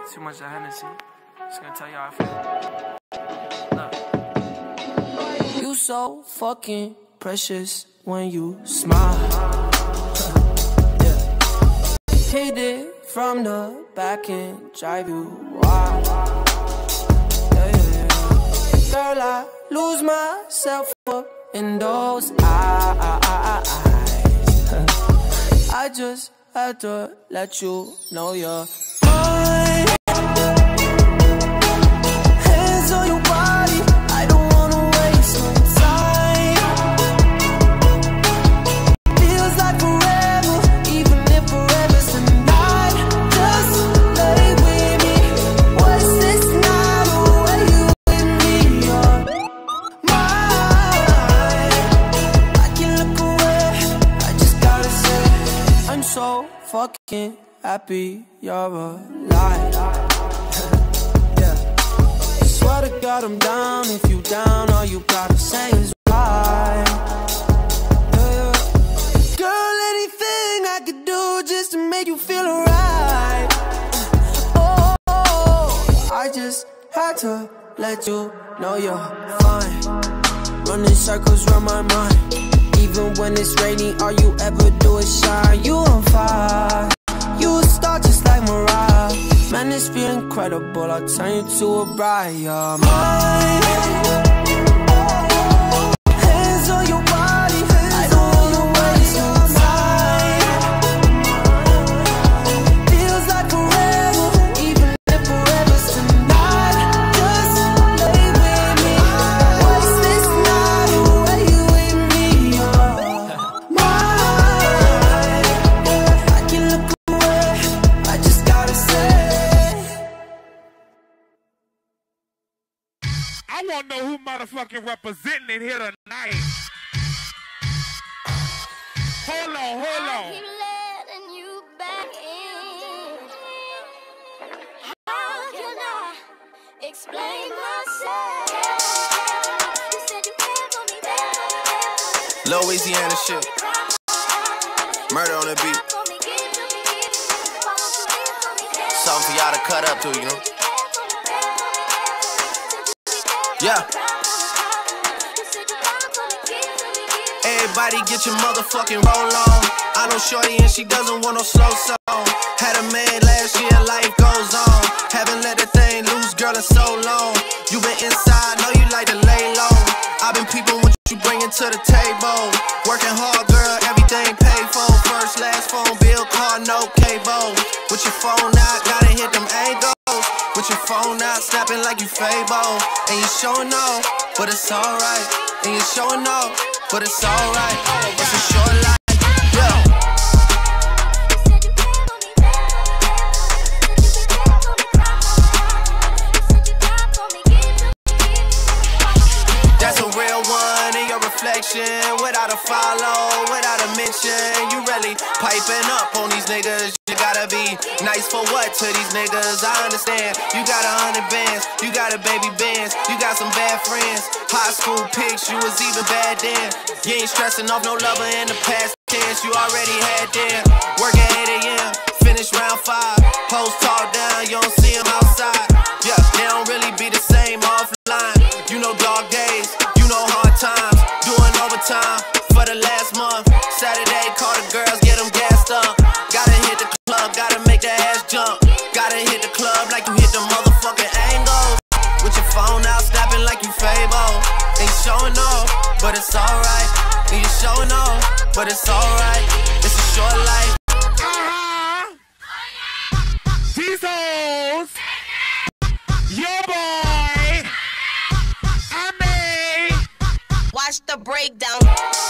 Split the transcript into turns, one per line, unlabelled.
Too much of Hennessy. Just gonna tell you how I feel. Look. You so fucking precious when you smile. Yeah. Hit it from the back and drive you wild. Yeah, yeah, yeah. Girl, I lose myself up in those eyes. I just had to let you know you're mine. Hands on your body, I don't wanna waste no time. Feels like forever, even if forever's tonight. Just lay with me. What's this now? The way you with me, you're mine. I can look away, I just gotta say I'm so fucking happy you're alive. Yeah. Swear to God I'm down. If you down, all you gotta say is right. Yeah, yeah. Girl, anything I could do just to make you feel alright. Oh, I just had to let you know you're fine. Running circles around my mind. Even when it's rainy, all you ever do is shine. You on fire, you a star just like Mariah. Man, this feel incredible, I'll turn you to a bride. You're mine. Hands on your body, I don't wanna waste no time. Feels like forever, even if forever's tonight. Just lay with me. What's this now? The way you with me, you're mine. I can look away, I just gotta say
I wanna know who motherfucking representing it here tonight. Hold on, hold on.
I keep letting you back in. How can I explain myself? You said you care for me,
Louisiana shit. Murder on the beat. Something for y'all to cut up to, you know? Yeah. Everybody get your motherfucking roll on. I know shorty and she doesn't want no slow song. Had a man last year, life goes on. Haven't let that thing loose, girl, in so long. You been inside, know you like to lay low. I've been peeping what you bringing to the table. Working hard, girl, everything paid for. First, last phone bill, car, no cable. With your phone out, gotta hit them angles. With your phone out, snapping like you Fable. And you showing off, but it's alright. And you showing off, but it's alright. It's a short life, yeah. That's a real one in your reflection. Without a follow, without a mention. You really piping up on these niggas. You gotta be nice for what to these niggas? I understand. You got 100 bands, you got a baby Benz, you got some bad friends. High school pics, you was even bad then. You ain't stressing off no lover in the past tense. You already had them. Work at 8 a.m., finish round 5. Post talk down, you don't see them outside. Yeah, they don't really be the same offline. You know dog days, you know hard times. Doing overtime for the last month. Saturday, call the girls, get them gassed up. Gotta hit the club, gotta make the ass jump. Gotta hit the club like you hit the motherfucking angles. With your phone out, snapping like you Fable. Ain't showing off, but it's alright. And you showing off, but it's alright. It's a short life.
These hoes, your boy, I made.
Watch the breakdown.